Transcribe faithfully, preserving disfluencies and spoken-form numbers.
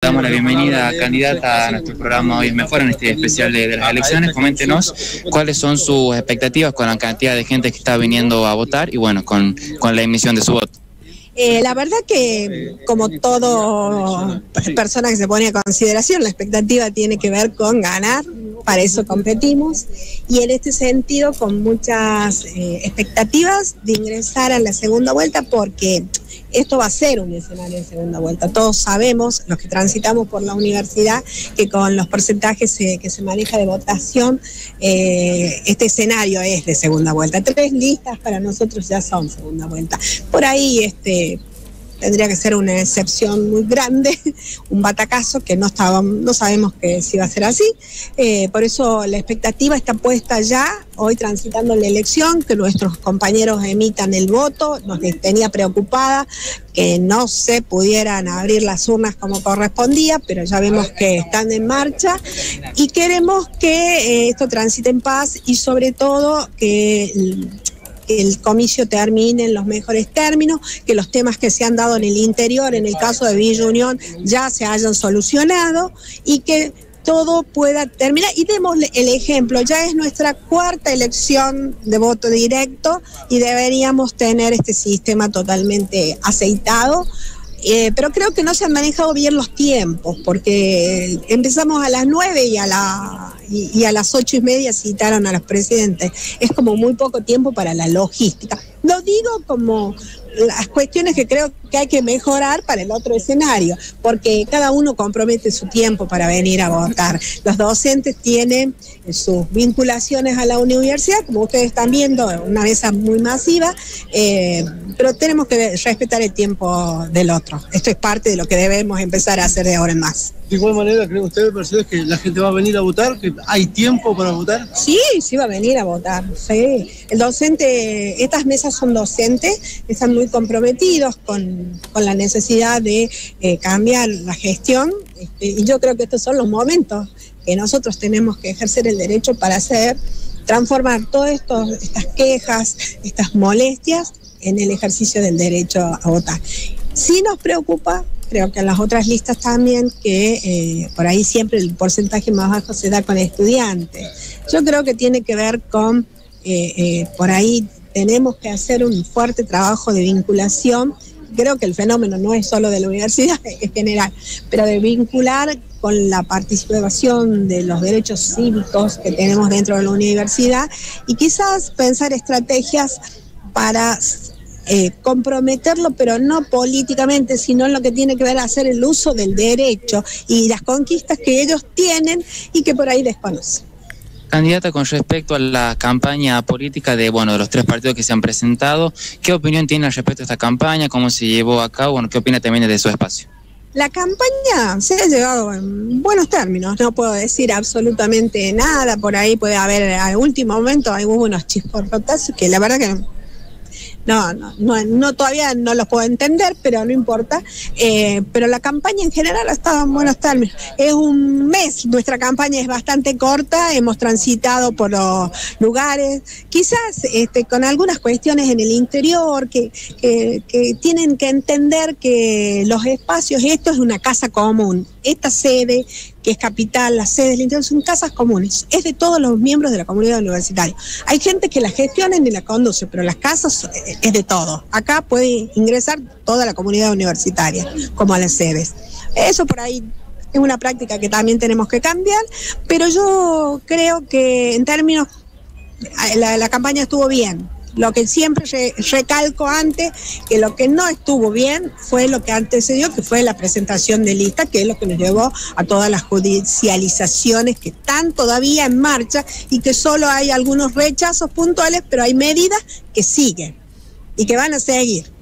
damos la bienvenida, candidata, a nuestro programa Hoy Mejor, en este especial de, de las elecciones. Coméntenos cuáles son sus expectativas con la cantidad de gente que está viniendo a votar y bueno, con, con la emisión de su voto. Eh, la verdad que, como todo persona que se pone a consideración, la expectativa tiene que ver con ganar, para eso competimos, y en este sentido con muchas eh, expectativas de ingresar a la segunda vuelta, porque esto va a ser un escenario de segunda vuelta. Todos sabemos, los que transitamos por la universidad, que con los porcentajes eh, que se maneja de votación, eh, este escenario es de segunda vuelta. Tres listas para nosotros ya son segunda vuelta. Por ahí este tendría que ser una excepción muy grande, un batacazo que no estábamos, no sabemos que si va a ser así. Eh, por eso la expectativa está puesta ya, hoy transitando la elección, que nuestros compañeros emitan el voto. Nos tenía preocupada que no se pudieran abrir las urnas como correspondía, pero ya vemos que están en marcha y queremos que eh, esto transite en paz y sobre todo que el comicio termine en los mejores términos, que los temas que se han dado en el interior, en el caso de Villa Unión, ya se hayan solucionado y que todo pueda terminar. Y démosle el ejemplo, ya es nuestra cuarta elección de voto directo y deberíamos tener este sistema totalmente aceitado. Eh, pero creo que no se han manejado bien los tiempos, porque empezamos a las nueve y a, la, y, y a las ocho y media citaron a los presidentes. Es como muy poco tiempo para la logística. Lo digo como las cuestiones que creo que hay que mejorar para el otro escenario, porque cada uno compromete su tiempo para venir a votar. Los docentes tienen sus vinculaciones a la universidad, como ustedes están viendo, una mesa muy masiva, eh, pero tenemos que respetar el tiempo del otro. Esto es parte de lo que debemos empezar a hacer de ahora en más. ¿De igual manera cree usted, Mercedes, que la gente va a venir a votar? ¿Que hay tiempo para votar? Sí, sí va a venir a votar, sí. El docente, estas mesas son docentes, están muy comprometidos con, con la necesidad de eh, cambiar la gestión, este, y yo creo que estos son los momentos que nosotros tenemos que ejercer el derecho para hacer, transformar todas estas quejas, estas molestias en el ejercicio del derecho a votar. Sí nos preocupa, creo que en las otras listas también, que eh, por ahí siempre el porcentaje más bajo se da con estudiantes. Yo creo que tiene que ver con, eh, eh, por ahí tenemos que hacer un fuerte trabajo de vinculación. Creo que el fenómeno no es solo de la universidad, es general, pero de vincular con la participación de los derechos cívicos que tenemos dentro de la universidad y quizás pensar estrategias para Eh, comprometerlo, pero no políticamente, sino en lo que tiene que ver a hacer el uso del derecho y las conquistas que ellos tienen y que por ahí desconocen. Candidata, con respecto a la campaña política de, bueno, de los tres partidos que se han presentado, ¿qué opinión tiene al respecto de esta campaña? ¿Cómo se llevó a cabo? Bueno, ¿qué opina también de su espacio? La campaña se ha llevado en buenos términos, no puedo decir absolutamente nada, por ahí puede haber, al último momento hay unos chisporrotazos que la verdad que No, no, no, no, todavía no los puedo entender, pero no importa. Eh, pero la campaña en general ha estado en buenos términos. Es un mes, nuestra campaña es bastante corta, hemos transitado por los lugares, quizás este, con algunas cuestiones en el interior que, que, que tienen que entender que los espacios, esto es una casa común, esta sede que es capital, las sedes del interior son casas comunes, es de todos los miembros de la comunidad universitaria. Hay gente que la gestiona y la conduce, pero las casas es de todos. Acá puede ingresar toda la comunidad universitaria, como a las sedes. Eso por ahí es una práctica que también tenemos que cambiar, pero yo creo que en términos, la, la campaña estuvo bien. Lo que siempre re, recalco antes, que lo que no estuvo bien fue lo que antecedió, que fue la presentación de lista, que es lo que nos llevó a todas las judicializaciones que están todavía en marcha y que solo hay algunos rechazos puntuales, pero hay medidas que siguen y que van a seguir.